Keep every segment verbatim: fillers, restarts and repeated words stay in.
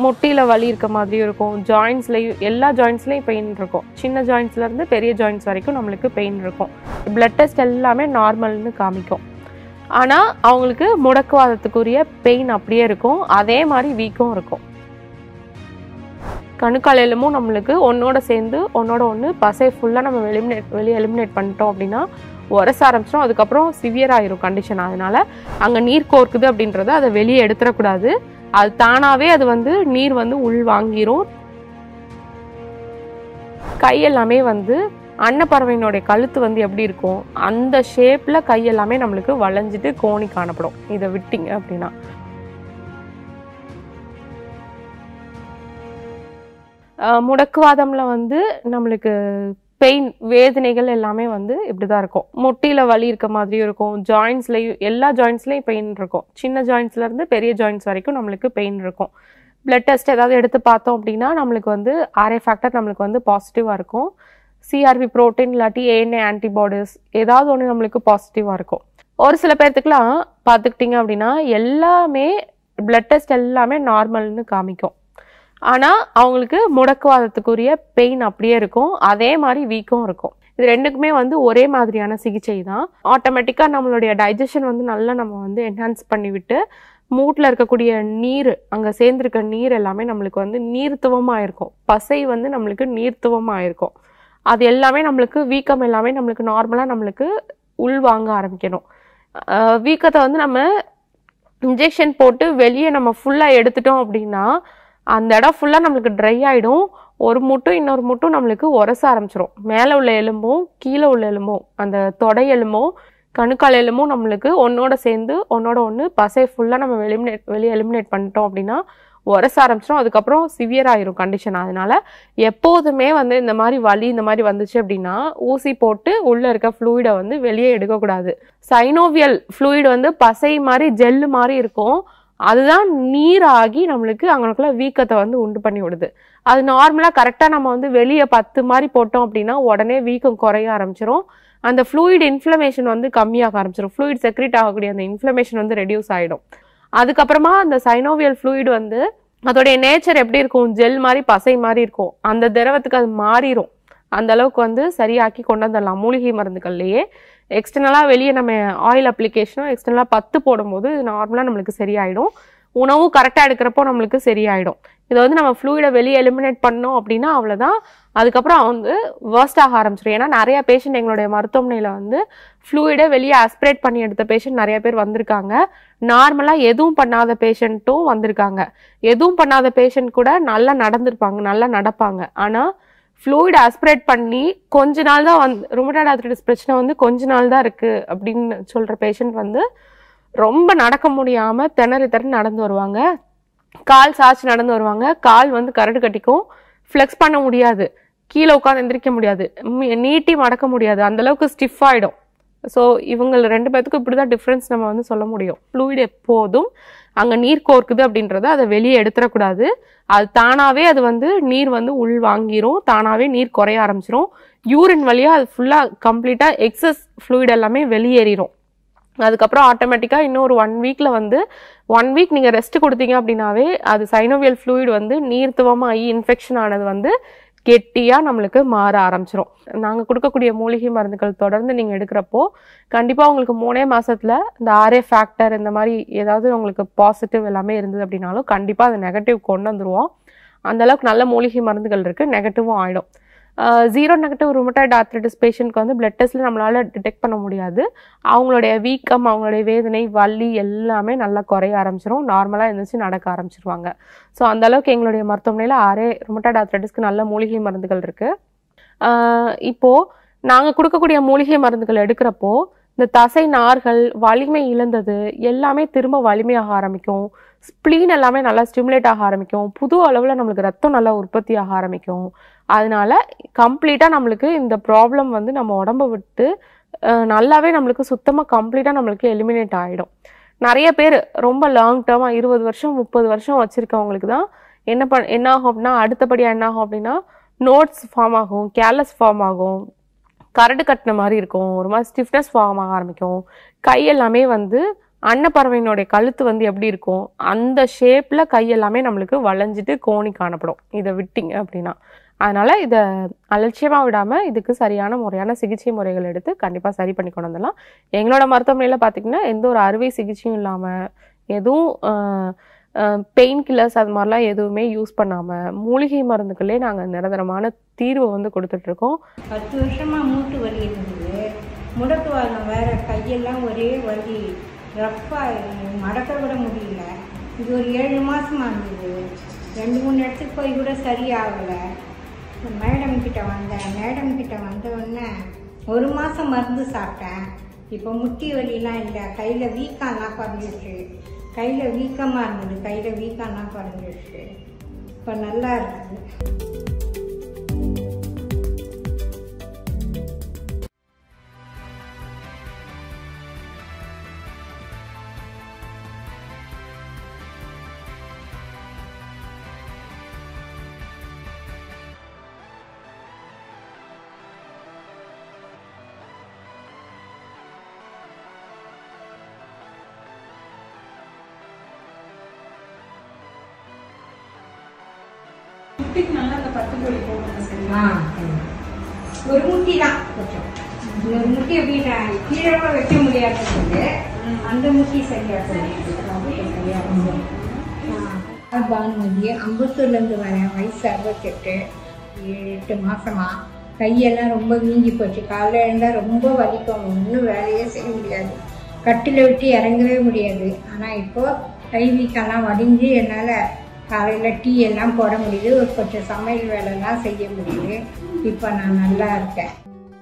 முட்டியில் வலி இருக்க மாதிரியும் இருக்கும், ஜாயின்ஸ்லேயும் எல்லா ஜாயின்ஸ்லேயும் பெயின் இருக்கும். சின்ன ஜாயின்ஸ்லேருந்து பெரிய ஜாயின்ஸ் வரைக்கும் நம்மளுக்கு பெயின் இருக்கும். பிளட் டெஸ்ட் எல்லாமே நார்மல்னு காமிக்கும். ஆனால் அவங்களுக்கு முடக்குவாதத்துக்குரிய பெயின் அப்படியே இருக்கும், அதே மாதிரி வீக்கும் இருக்கும். கணுக்கால் எலும்பும் நம்மளுக்கு ஒன்றோட சேர்ந்து ஒன்றோட ஒன்று பசை ஃபுல்லாக நம்ம எலிமினேட் வெளியே எலிமினேட் பண்ணிட்டோம் அப்படின்னா உரச ஆரம்பிச்சிடும். அதுக்கப்புறம் சிவியர் ஆயிரும் கண்டிஷன். அதனால் அங்கே நீர் கோர்க்குது அப்படின்றத அதை வெளியே எடுத்துடக்கூடாது. அது தானாகவே அது வந்து நீர் வந்து உள் வாங்கிரும். கையெல்லாமே வந்து அன்னப்பறவையினுடைய கழுத்து வந்து எப்படி இருக்கும் அந்த ஷேப்பில் கையெல்லாமே நம்மளுக்கு வளைஞ்சிட்டு கோணி காணப்படும் இதை விட்டிங்க அப்படின்னா. முடக்குவாதம்ல வந்து நம்மளுக்கு பெயின் வேதனைகள் எல்லாமே வந்து இப்படி தான் இருக்கும். முட்டியில் வலி இருக்க மாதிரியும் இருக்கும், ஜாயின்ஸ்லேயும் எல்லா ஜாயின்ஸ்லேயும் பெயின் இருக்கும். சின்ன ஜாயின்ஸ்லேருந்து பெரிய ஜாயின்ஸ் வரைக்கும் நம்மளுக்கு பெயின் இருக்கும். பிளட் டெஸ்ட் ஏதாவது எடுத்து பார்த்தோம் அப்படின்னா நம்மளுக்கு வந்து ஆர்ஏ ஃபேக்டர் நம்மளுக்கு வந்து பாசிட்டிவாக இருக்கும். சிஆர்பி ப்ரோட்டீன் இல்லாட்டி ஏஎன்ஏ ஆன்டிபாடிஸ் ஏதாவது ஒன்று நம்மளுக்கு பாசிட்டிவாக இருக்கும். ஒரு சில பேர்த்துக்குலாம் பார்த்துக்கிட்டிங்க அப்படின்னா எல்லாமே பிளட் டெஸ்ட் எல்லாமே நார்மல்னு காமிக்கும். ஆனால் அவங்களுக்கு முடக்குவாதத்துக்குரிய பெயின் அப்படியே இருக்கும், அதே மாதிரி வீக்கும் இருக்கும். இது ரெண்டுக்குமே வந்து ஒரே மாதிரியான சிகிச்சை தான். ஆட்டோமேட்டிக்காக நம்மளுடைய டைஜஷன் வந்து நல்லா நம்ம வந்து என்ஹான்ஸ் பண்ணிவிட்டு மூட்டில் இருக்கக்கூடிய நீர் அங்கே சேர்ந்துருக்க நீர் எல்லாமே நம்மளுக்கு வந்து நீர்த்துவமாக இருக்கும். பசை வந்து நம்மளுக்கு நீர்த்துவமாக இருக்கும். அது எல்லாமே நம்மளுக்கு வீக்கம் எல்லாமே நம்மளுக்கு நார்மலாக நம்மளுக்கு உள் வாங்க ஆரம்பிக்கணும். வீக்கத்தை வந்து நம்ம இன்ஜெக்ஷன் போட்டு வெளியே நம்ம ஃபுல்லாக எடுத்துட்டோம் அப்படின்னா அந்த இடம் ஃபுல்லாக நம்மளுக்கு ட்ரை ஆகிடும். ஒரு முட்டும் இன்னொரு முட்டும் நம்மளுக்கு உரச ஆரம்பிச்சிடும். மேலே உள்ள எலும்பும் கீழே உள்ள எலும்பும் அந்த தொடை எலும்பும் கணுக்கால் எலும்பும் நம்மளுக்கு ஒன்றோட சேர்ந்து ஒன்றோட ஒன்று பசை ஃபுல்லாக நம்ம எலிமினேட் வெளியே எலிமினேட் பண்ணிட்டோம் அப்படின்னா உரச ஆரம்பிச்சிடும். அதுக்கப்புறம் சிவியர் ஆயிரும் கண்டிஷன். அதனால எப்போதுமே வந்து இந்த மாதிரி வலி இந்த மாதிரி வந்துச்சு அப்படின்னா ஊசி போட்டு உள்ளே இருக்க ஃப்ளூயிடை வந்து வெளியே எடுக்கக்கூடாது. சைனோவியல் ஃப்ளூயிட் வந்து பசை மாதிரி ஜெல்லு மாதிரி இருக்கும். அதுதான் நீராகி நம்மளுக்கு அவங்களுக்குள்ள வீக்கத்தை வந்து உண்டு பண்ணி விடுது. அது நார்மலாக கரெக்டாக நம்ம வந்து வெளியே பத்து மாதிரி போட்டோம் அப்படின்னா உடனே வீக்கம் குறைய ஆரம்பிச்சிடும். அந்த ஃப்ளூயிட் இன்ஃப்ளமேஷன் வந்து கம்மியாக ஆரம்பிச்சிடும். ஃப்ளூயிட் செக்ரேட் ஆகக்கூடிய அந்த இன்ஃப்ளமேஷன் வந்து ரெடியூஸ் ஆகிடும். அதுக்கப்புறமா அந்த சைனோவியல் ஃப்ளூயிட் வந்து அதோடைய நேச்சர் எப்படி இருக்கும், ஜெல் மாதிரி பசை மாதிரி இருக்கும். அந்த திரவத்துக்கு அது மாறிடும். அந்த அளவுக்கு வந்து சரியாக்கி கொண்டு வந்துடலாம் மூலிகை மருந்துகள்லேயே. எக்ஸ்டர்னலாக வெளியே நம்ம ஆயில் அப்ளிகேஷனும் எக்ஸ்டர்னலாக பத்து போடும்போது நார்மலாக நம்மளுக்கு சரியாயிடும். உணவும் கரெக்டாக எடுக்கிறப்போ நம்மளுக்கு சரியாயிடும். இதை வந்து நம்ம ஃப்ளூயிடை வெளியே எலிமினேட் பண்ணோம் அப்படின்னா அவ்வளோதான். அதுக்கப்புறம் வந்து வேர்ஸ்ட் ஆக ஆரம்பிச்சிடும். ஏன்னா நிறைய பேஷண்ட் எங்களுடைய மருத்துவமனையில் வந்து ஃப்ளூயிடை வெளியே அஸ்பிரேட் பண்ணி எடுத்த பேஷண்ட் நிறைய பேர் வந்திருக்காங்க. நார்மலாக எதுவும் பண்ணாத பேஷண்ட்டும் வந்திருக்காங்க. எதுவும் பண்ணாத பேஷண்ட் கூட நல்லா நடந்திருப்பாங்க, நல்லா நடப்பாங்க. ஆனால் ஃப்ளூயிட் அஸ்பிரேட் பண்ணி கொஞ்ச நாள் தான் வந்து ருமட்டாய்டு ஆர்த்ரைட்டிஸ் பிரச்சனை வந்து கொஞ்ச நாள் தான் இருக்குது அப்படின்னு சொல்கிற பேஷண்ட் வந்து ரொம்ப நடக்க முடியாமல் திணறி திணறி நடந்து வருவாங்க. கால் சாய்ச்சி நடந்து வருவாங்க. கால் வந்து கரடு கட்டிக்கும், ஃப்ளெக்ஸ் பண்ண முடியாது, கீழே உட்காந்து எந்திரிக்க முடியாது, நீட்டி மடக்க முடியாது, அந்தளவுக்கு ஸ்டிஃப் ஆகிடும். ஸோ இவங்க ரெண்டு பேர்த்துக்கும் இப்படி தான் டிஃப்ரென்ஸ் நம்ம வந்து சொல்ல முடியும். ஃப்ளூயிட் எப்போதும் அங்கே நீர் கோர்க்குது அப்படின்றத அதை வெளியே எடுத்துடக்கூடாது. அது தானாகவே அது வந்து நீர் வந்து உள் வாங்கிரும், தானாகவே நீர் குறைய ஆரம்பிச்சிரும். யூரின் வழியாக அது ஃபுல்லாக கம்ப்ளீட்டாக எக்ஸஸ் ஃப்ளூயிட் எல்லாமே வெளியேறிடும். அதுக்கப்புறம் ஆட்டோமேட்டிக்காக இன்னும் ஒரு ஒன் வீக்கில் வந்து ஒன் வீக் நீங்கள் ரெஸ்ட் கொடுத்தீங்க அப்படின்னாவே அது சைனோவியல் ஃப்ளூயிட் வந்து நீர்த்துவமாகி இன்ஃபெக்ஷன் ஆனது வந்து கெட்டியாக நம்மளுக்கு மாற ஆரம்பிச்சிடும். நாங்கள் கொடுக்கக்கூடிய மூலிகை மருந்துகள் தொடர்ந்து நீங்கள் எடுக்கிறப்போ கண்டிப்பாக உங்களுக்கு மூணே மாதத்தில் இந்த ஆர்ஏ ஃபேக்டர் இந்த மாதிரி ஏதாவது உங்களுக்கு பாசிட்டிவ் எல்லாமே இருந்தது அப்படின்னாலும் கண்டிப்பாக அது நெகட்டிவ் கொண்டு வந்துடுவோம். அந்தளவுக்கு நல்ல மூலிகை மருந்துகள் இருக்குது, நெகட்டிவும் ஆகிடும். ஜீரோ நெகட்டிவ் ருமட்டாய்டு ஆர்த்ரைட்டிஸ் பேஷண்ட்க்கு வந்து பிளட் டெஸ்ட்டில் நம்மளால் டிடெக்ட் பண்ண முடியாது. அவங்களுடைய வீக்கம், அவங்களுடைய வேதனை, வலி எல்லாமே நல்லா குறைய ஆரம்பிச்சிடும். நார்மலாக எழுந்திரிச்சு நடக்க ஆரம்பிச்சிருவாங்க. ஸோ அந்தளவுக்கு எங்களுடைய மருத்துவமனையில் ஆரே ருமட்டாய்டு ஆர்த்ரைட்டிஸ்க்கு நல்ல மூலிகை மருந்துகள் இருக்குது. இப்போது நாங்கள் கொடுக்கக்கூடிய மூலிகை மருந்துகள் எடுக்கிறப்போ இந்த தசை நார்கள் வலிமை இழந்தது எல்லாமே திரும்ப வலிமையாக ஆரம்பிக்கும். ஸ்ப்ளீன் எல்லாமே நல்லா ஸ்டிமுலேட் ஆக ஆரம்பிக்கும். புது அளவில் நம்மளுக்கு ரத்தம் நல்லா உற்பத்தி ஆக ஆரம்பிக்கும். அதனால கம்ப்ளீட்டாக நம்மளுக்கு இந்த ப்ராப்ளம் வந்து நம்ம உடம்பை விட்டு நல்லாவே நம்மளுக்கு சுத்தமாக கம்ப்ளீட்டாக நம்மளுக்கு எலிமினேட் ஆகிடும். நிறைய பேர் ரொம்ப லாங் டேர்மாக இருபது வருஷம் முப்பது வருஷம் வச்சுருக்கவங்களுக்கு தான் என்ன பண் என்ன ஆகும் அப்படின்னா அடுத்தபடியாக என்ன ஆகும் அப்படின்னா நோட்ஸ் ஃபார்ம் ஆகும், கேர்லெஸ் ஃபார்ம் ஆகும், கரடு கட்டின மாதிரி இருக்கும், ஒரு மாதிரி ஸ்டிஃப்னஸ் ஃபார்ம் ஆக ஆரம்பிக்கும், கை எல்லாமே வந்து அன்னப்பறவையினுடைய கழுத்து வந்து எப்படி இருக்கும், அந்த ஷேப்ல கை எல்லாமே நம்மளுக்கு வளைஞ்சிட்டு கோணி காணப்படும் இதை விட்டிங்க அப்படின்னா. அதனால இதை அலட்சியமாக விடாமல் இதுக்கு சரியான முறையான சிகிச்சை முறைகள் எடுத்து கண்டிப்பாக சரி பண்ணி கொண்டு வந்துடலாம். எங்களோட மருத்துவமனையில் பார்த்திங்கன்னா எந்த ஒரு அறுவை சிகிச்சையும் இல்லாமல், எதுவும் பெயின் கில்லர்ஸ் அது மாதிரிலாம் எதுவுமே யூஸ் பண்ணாமல் மூலிகை மருந்துகளே நாங்கள் நிரந்தரமான தீர்வு வந்து கொடுத்துட்ருக்கோம். பத்து வருஷமாக மூட்டு வலி இருந்தது, முடக்கு வாதம் வேறு, கையெல்லாம் ஒரே வலி, ரஃப்பாக மடக்க விட முடியல. இது ஒரு ஏழு மாதமாக இருந்தது. ரெண்டு மூணு இடத்துக்கு போய் கூட சரியாகலை. மேடம் கிட்ட வந்தேன். மேடம் கிட்ட வந்தவுடனே ஒரு மாதம் மருந்து சாப்பிட்டேன். இப்போ முட்டி வலிலாம் இல்லை, கையில் வீக்கம்லாம் குறைஞ்சிருச்சு. கையில் வீக்கமாக இருந்தது, கையில் வீக்கம்லாம் குறைஞ்சிருச்சு. இப்போ நல்லா இருக்குது. ஒரு முட்டி தான் கொஞ்சம், ஒரு முட்டி அப்படின்னா கீழே வைக்க முடியாது, அந்த முட்டி சரியா பானுமதி. அம்பத்தூர்லேருந்து வரேன். வயசு அறுபத்தெட்டு, ஏழு எட்டு மாசமா. கையெல்லாம் ரொம்ப வீங்கி போச்சு. காலையில் இருந்தால் ரொம்ப வலிக்கும், ஒன்றும் வேலையே செய்ய முடியாது, கட்டில விட்டு இறங்கவே முடியாது. ஆனால் இப்போது கை வீக்கெல்லாம் வடிஞ்சு என்னால் காலையில் டீ எல்லாம் போட முடியுது, ஒரு கொஞ்சம் சமையல் வேலைலாம் செய்ய முடியுது. இப்போ நான் நல்லா இருக்கேன்.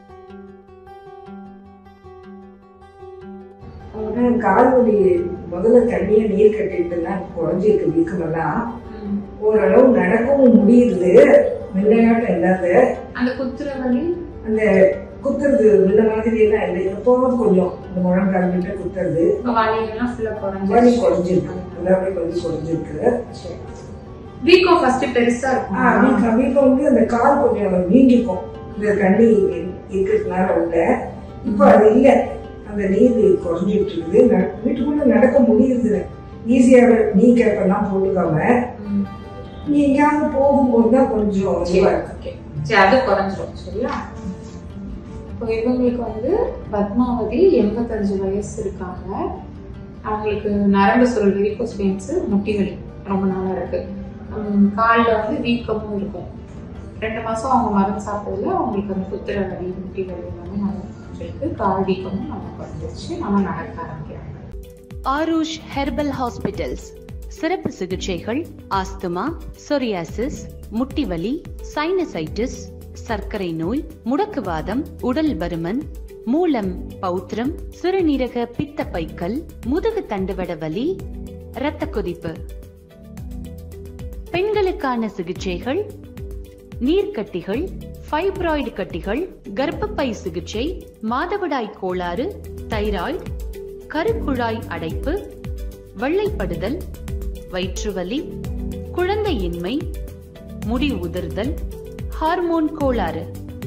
கால் வலி முதல்ல தண்ணியை நீர் கட்டிட்டுலாம் குறைஞ்சிருக்கு, வீக்கமெல்லாம் ஓரளவு நடக்கவும் முடியுது, முன்னையாட்டம் இல்லாத. அந்த குத்துற வலி, அந்த குத்துறது முன்ன மாதிரி எல்லாம் இல்லை, எப்போது கொஞ்சம் இந்த முழங்கால் கிட்ட குத்துறது வலி குறைஞ்சிருக்கு, எல்லாமே கொஞ்சம் குறைஞ்சிருக்கு. வீக்கம் ஃபர்ஸ்ட் பெருசா இருக்கும். வீக்கம் வீக்கம் வந்து அந்த கால் கொஞ்சம் வீங்கிக்கும், இந்த தண்ணி இருக்கிறதுனால உள்ள. இப்போ அது இல்லை, அந்த நீர் குறைஞ்சிட்டு இருக்குது. வீட்டுக்குள்ள நடக்க முடியுது ஈஸியாக, நீ கேப்பெல்லாம் போட்டுக்காம. நீ எங்கேயாவது போகும்போது தான் கொஞ்சம் இதுவா இருக்கு. சரி, அது குறைஞ்சிரும். சரியா? இப்போ இவங்களுக்கு வந்து பத்மாவதி எண்பத்தஞ்சு வயசு இருக்காங்க. அவங்களுக்கு நரம்பு சுருள், வெரிகோஸ் வெயின்ஸ், முட்டி வலி ரொம்ப நாளா இருக்கு. காலில் வந்து வீக்கமும் இருக்கும். ரெண்டு மாசம் அவங்க மருந்து சாப்பிட்டதுல அவங்களுக்கு அந்த குத்துற வலி, முட்டி வலி எல்லாமே நல்லா குறைஞ்சிருக்கு. கால் வீக்கமும் நல்லா குறைஞ்சிருச்சு, நல்லா நடக்க ஆரம்பிக்கிறாங்க. ஆரூஷ் ஹெர்பல் ஹாஸ்பிட்டல்ஸ் சிறப்பு சிகிச்சைகள், ஆஸ்துமா, சொரியாசிஸ், முட்டி வலி, சைனசைட்டிஸ், சர்க்கரை நோய், முடக்குவாதம், உடல் பருமன், மூலம், பௌத்திரம், சிறுநீரக பித்த பைக்கல், முதுகு தண்டுவட வலி, இரத்த கொதிப்பு. பெண்களுக்கான சிகிச்சைகள், நீர்க்கட்டிகள், ஃபைப்ராய்டு கட்டிகள், கர்ப்பப்பை சிகிச்சை, மாதவிடாய் கோளாறு, தைராய்டு, கருக்குழாய் அடைப்பு, வெள்ளைப்படுதல், வயிற்றுவலி, குழந்தையின்மை, முடி உதிர்தல், ஹார்மோன் கோளாறு.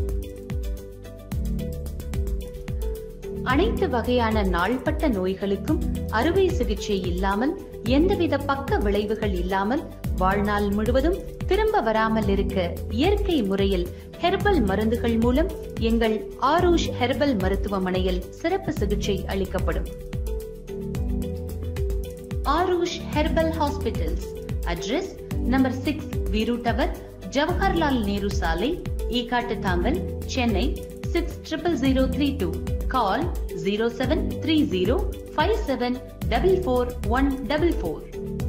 அனைத்து வகையான நாள்பட்ட நோய்களுக்கும் அறுவை சிகிச்சை இல்லாமல், எந்தவித பக்க விளைவுகள் இல்லாமல், வாழ்நாள் முழுவதும் திரும்ப வராமல் இருக்க இயற்கை முறையில் ஹெர்பல் மருந்துகள் மூலம் எங்கள் ஆரூஷ் ஹெர்பல் மருத்துவமனையில் சிறப்பு சிகிச்சை அளிக்கப்படும். Aarush herbal hospitals. Address number six, Veeru tower, Jawaharlal Nehru சாலை, Ekkatuthangal, Chennai six triple zero three two. Call zero seven three zero five seven double four one double four.